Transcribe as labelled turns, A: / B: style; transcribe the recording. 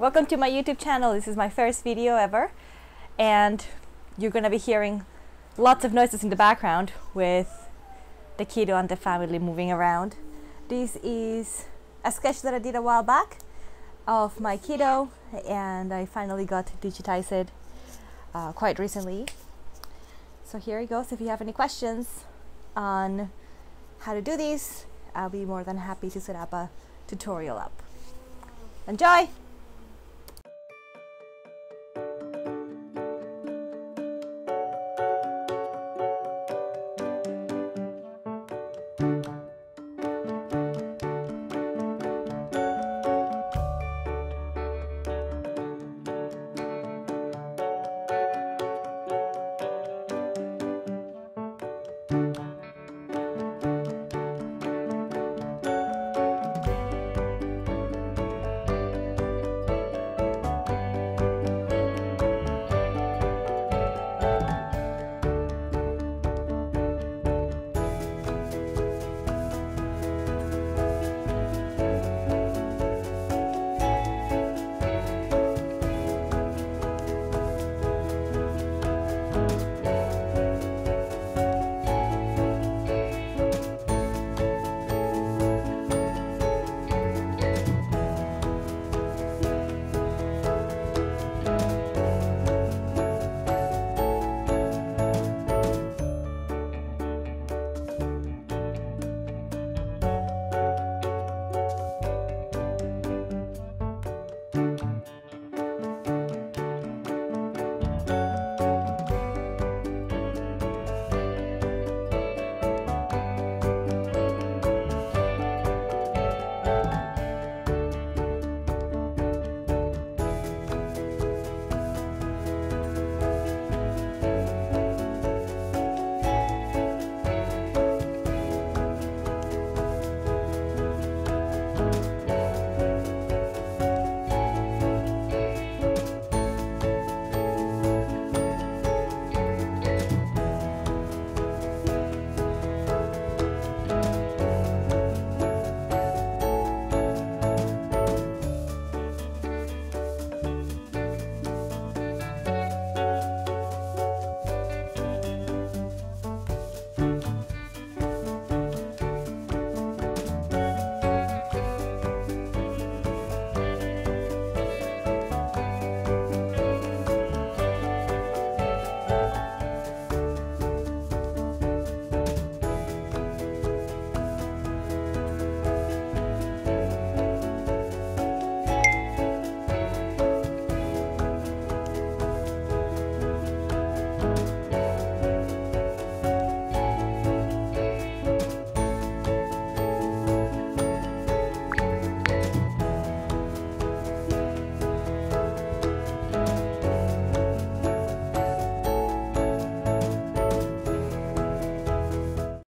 A: Welcome to my YouTube channel. This is my first video ever, and you're gonna be hearing lots of noises in the background with the kiddo and the family moving around. This is a sketch that I did a while back of my kiddo, and I finally got to digitize it quite recently. So here it goes. If you have any questions on how to do this, I'll be more than happy to set up a tutorial up. Enjoy!